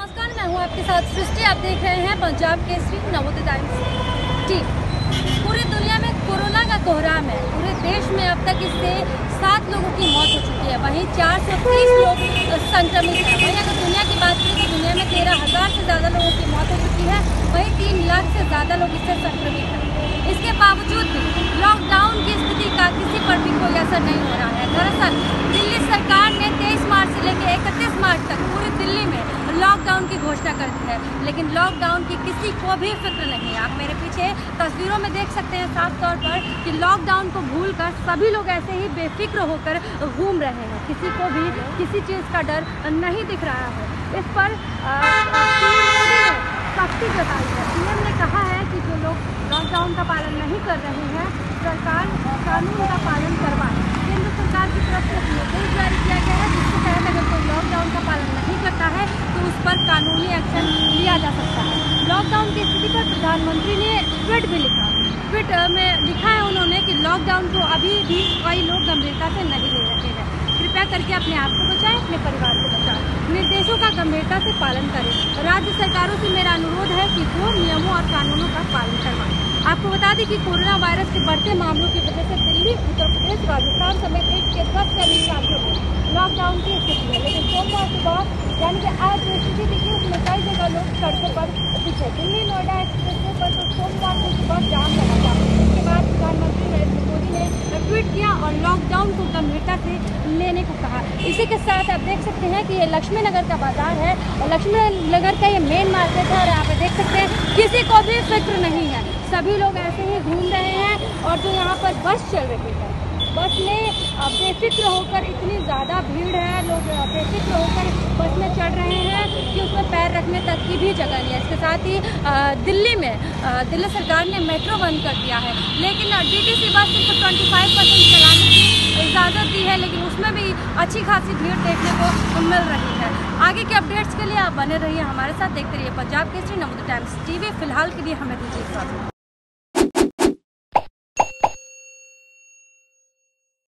नमस्कार, मैं हूं आपके साथ सृष्टि। आप देख रहे हैं पंजाब केसरी नवोदय टाइम्स। जी, पूरी दुनिया में कोरोना का कोहराम है। पूरे देश में अब तक इससे 7 लोगों की मौत हो चुकी है। वहीं 430 लोग संक्रमित हैं। वहीं अगर दुनिया की बात करें तो दुनिया में 13,000 से ज़्यादा लोगों की मौत हो चुकी है। वहीं 3 लाख से ज़्यादा लोग इससे संक्रमित हैं। इसके बावजूद भी लॉकडाउन की स्थिति का किसी पर भी कोई असर नहीं हो रहा है। दरअसल दिल्ली सरकार ने 23 मार्च से लेकर 31 मार्च तक पूरी दिल्ली में लॉकडाउन की घोषणा कर दी है, लेकिन लॉकडाउन की किसी को भी फिक्र नहीं है। आप मेरे पीछे तस्वीरों में देख सकते हैं साफ तौर पर कि लॉकडाउन को भूलकर सभी लोग ऐसे ही बेफिक्र होकर घूम रहे हैं। किसी को भी किसी चीज़ का डर नहीं दिख रहा है। इस पर पीएम मोदी ने सख्ती जताई है। पीएम ने कहा है कि जो लोग लॉकडाउन का पालन नहीं कर रहे हैं, सरकार कानून का पालन करवाए। केंद्र सरकार की तरफ से निर्देश जारी किया गया है, जिसके तहत अगर कोई लॉकडाउन का पालन नहीं करता है तो उस पर कानूनी एक्शन लिया जा सकता है। लॉकडाउन की स्थिति पर प्रधानमंत्री ने ट्वीट भी लिखा। ट्वीट में लिखा है उन्होंने कि लॉकडाउन को अभी भी कई लोग गंभीरता से नहीं ले रहे हैं। कृपया करके अपने आप को बचाएं, अपने परिवार को बचाएं। निर्देशों का गंभीरता से पालन करें। राज्य सरकारों से मेरा अनुरोध है कि वो नियमों और कानूनों का पालन करवाएं। आपको बता दें कि कोरोना वायरस के बढ़ते मामलों की वजह से दिल्ली, उत्तर प्रदेश, राजस्थान समेत देश के 10 से अधिक राज्यों में लॉकडाउन की स्थिति है। लेकिन सोमवार सुबह यानी कि आज जो स्थिति दिखी उसमें कई जगह लोग सड़कों पर दिखे। दिल्ली नोएडा एक्सप्रेसवे पर तो सोमवार को सुबह जाम लगा था। इसके बाद प्रधानमंत्री नरेंद्र मोदी ने ट्वीट किया और लॉकडाउन को गंभीरता से लेने को कहा। इसी के साथ आप देख सकते हैं कि ये लक्ष्मी नगर का बाजार है और लक्ष्मी नगर का ये मेन मार्केट है और यहाँ पे देख सकते हैं किसी को भी फिक्र नहीं है। सभी लोग ऐसे ही घूम रहे हैं और जो यहाँ पर बस चल रही है, बस में बेफिक्र होकर इतनी ज़्यादा भीड़ है, लोग बेफिक्र होकर बस में चढ़ रहे हैं कि उसमें पैर रखने तक की भी जगह नहीं है। इसके साथ ही दिल्ली में दिल्ली सरकार ने मेट्रो बंद कर दिया है, लेकिन डीटीसी बस सिर्फ 25% चलाने की इजाज़त दी है, लेकिन उसमें भी अच्छी खासी भीड़ देखने को मिल रही है। आगे के अपडेट्स के लिए आप बने रहिए हमारे साथ, देखते रहिए पंजाब केसरी नवोदय टाइम्स टीवी। फिलहाल के लिए हमें दीजिए इजाज़त।